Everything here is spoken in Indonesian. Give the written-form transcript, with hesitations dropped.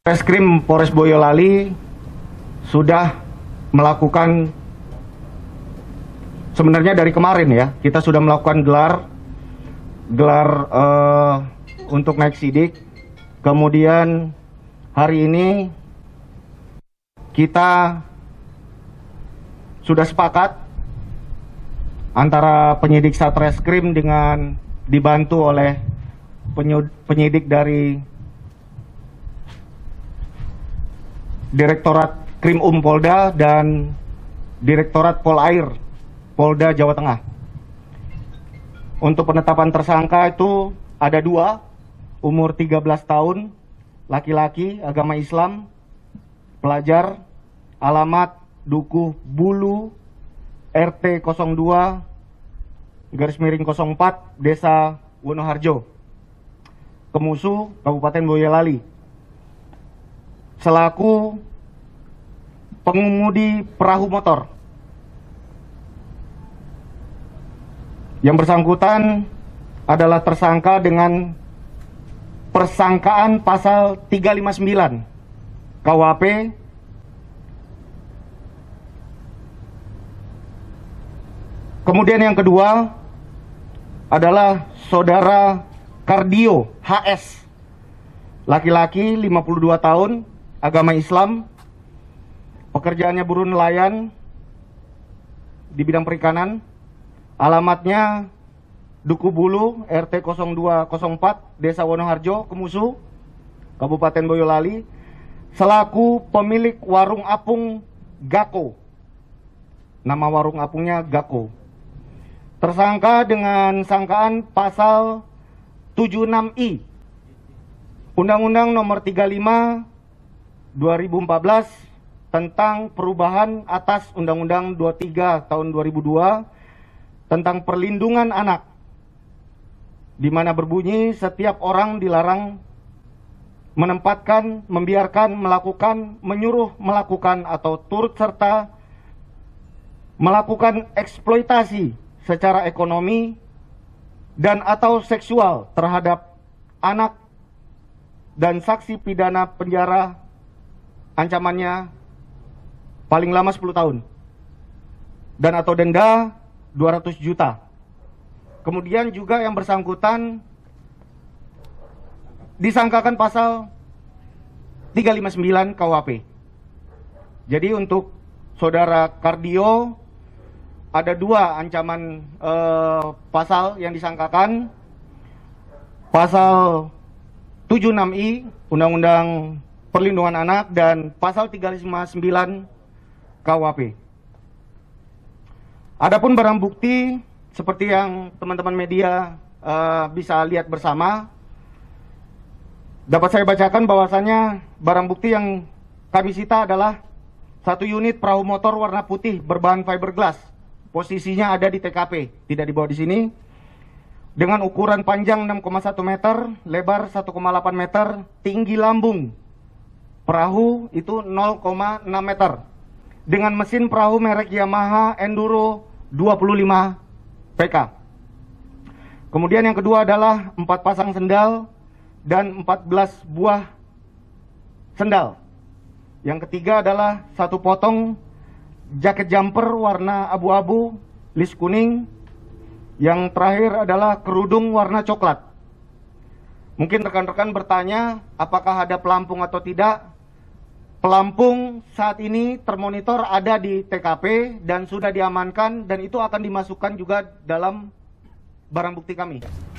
Reskrim Polres Boyolali sudah melakukan, sebenarnya dari kemarin ya, kita sudah melakukan gelar untuk naik sidik. Kemudian hari ini kita sudah sepakat antara penyidik Satreskrim dengan dibantu oleh penyidik dari Direktorat Krim Polda dan Direktorat Polair Polda Jawa Tengah. Untuk penetapan tersangka itu ada 2, umur 13 tahun, laki-laki, agama Islam, pelajar, alamat Dukuh Bulu, RT 02/04, Desa Wonoharjo, Kemusu, Kabupaten Boyolali, selaku pengemudi perahu motor. Yang bersangkutan adalah tersangka dengan persangkaan pasal 359 KUHP Kemudian yang kedua adalah saudara Kardio HS, laki-laki 52 tahun, agama Islam, pekerjaannya buruh nelayan di bidang perikanan, alamatnya Dukuh Bulu, RT 0204, Desa Wonoharjo, Kemusu, Kabupaten Boyolali, selaku pemilik warung apung Gako. Nama warung apungnya Gako. Tersangka dengan sangkaan pasal 76I Undang-Undang Nomor 35 2014 tentang perubahan atas Undang-Undang 23 tahun 2002 tentang perlindungan anak, di mana berbunyi setiap orang dilarang menempatkan, membiarkan, melakukan, menyuruh melakukan atau turut serta melakukan eksploitasi secara ekonomi dan atau seksual terhadap anak dan saksi pidana penjara ancamannya paling lama 10 tahun dan atau denda 200 juta. Kemudian juga yang bersangkutan disangkakan pasal 359 KUHP. Jadi untuk saudara Kardio ada 2 ancaman pasal yang disangkakan. Pasal 76I Undang-Undang Perlindungan Anak dan pasal 359 KUHP. Adapun barang bukti seperti yang teman-teman media bisa lihat bersama, dapat saya bacakan bahwasannya barang bukti yang kami sita adalah 1 unit perahu motor warna putih berbahan fiberglass. Posisinya ada di TKP, tidak dibawa di sini. Dengan ukuran panjang 6,1 meter, lebar 1,8 meter, tinggi lambung perahu itu 0,6 meter. Dengan mesin perahu merek Yamaha Enduro 25 PK. Kemudian yang kedua adalah 4 pasang sendal dan 14 buah sendal. Yang ketiga adalah 1 potong jaket jumper warna abu-abu, list kuning. Yang terakhir adalah kerudung warna coklat. Mungkin rekan-rekan bertanya apakah ada pelampung atau tidak. Pelampung saat ini termonitor ada di TKP dan sudah diamankan, dan itu akan dimasukkan juga dalam barang bukti kami.